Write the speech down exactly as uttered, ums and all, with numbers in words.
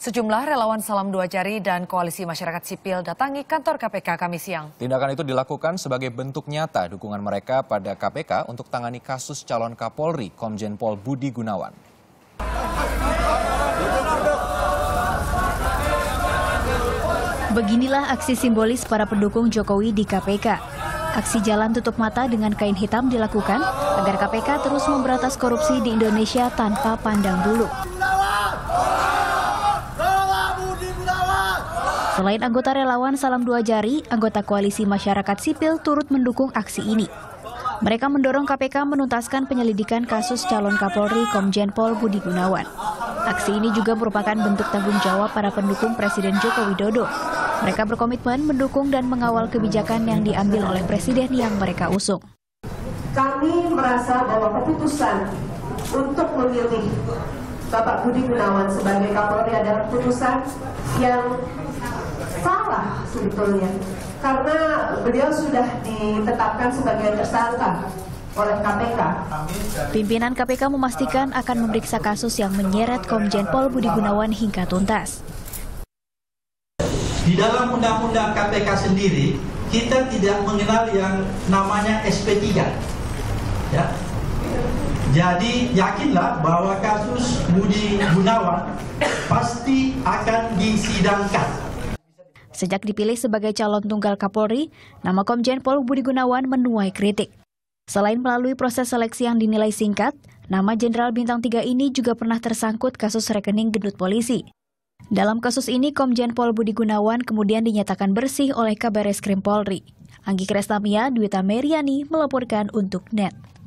Sejumlah relawan Salam Dua Jari dan Koalisi Masyarakat Sipil datangi kantor K P K Kamis siang. Tindakan itu dilakukan sebagai bentuk nyata dukungan mereka pada K P K untuk tangani kasus calon Kapolri Komjen Pol Budi Gunawan. Beginilah aksi simbolis para pendukung Jokowi di K P K. Aksi jalan tutup mata dengan kain hitam dilakukan agar K P K terus memberantas korupsi di Indonesia tanpa pandang bulu. Selain anggota relawan Salam Dua Jari, anggota Koalisi Masyarakat Sipil turut mendukung aksi ini. Mereka mendorong K P K menuntaskan penyelidikan kasus calon Kapolri Komjen Pol Budi Gunawan. Aksi ini juga merupakan bentuk tanggung jawab para pendukung Presiden Joko Widodo. Mereka berkomitmen mendukung dan mengawal kebijakan yang diambil oleh Presiden yang mereka usung. Kami merasa bahwa keputusan untuk memilih Bapak Budi Gunawan sebagai Kapolri adalah keputusan yang salah sebetulnya, karena beliau sudah ditetapkan sebagai tersangka oleh K P K. Pimpinan K P K memastikan akan memeriksa kasus yang menyeret Komjen Pol Budi Gunawan hingga tuntas. Di dalam undang-undang K P K sendiri, kita tidak mengenal yang namanya S P tiga. Ya. Jadi yakinlah bahwa kasus Budi Gunawan pasti akan disidangkan. Sejak dipilih sebagai calon tunggal Kapolri, nama Komjen Pol Budi Gunawan menuai kritik. Selain melalui proses seleksi yang dinilai singkat, nama Jenderal Bintang tiga ini juga pernah tersangkut kasus rekening gendut polisi. Dalam kasus ini, Komjen Pol Budi Gunawan kemudian dinyatakan bersih oleh Kabareskrim Polri. Anggi Kresnamia, Dwita Meriani melaporkan untuk N E T.